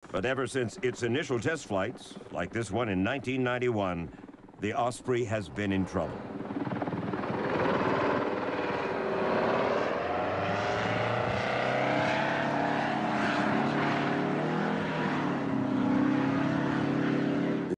But ever since its initial test flights, like this one in 1991, the Osprey has been in trouble.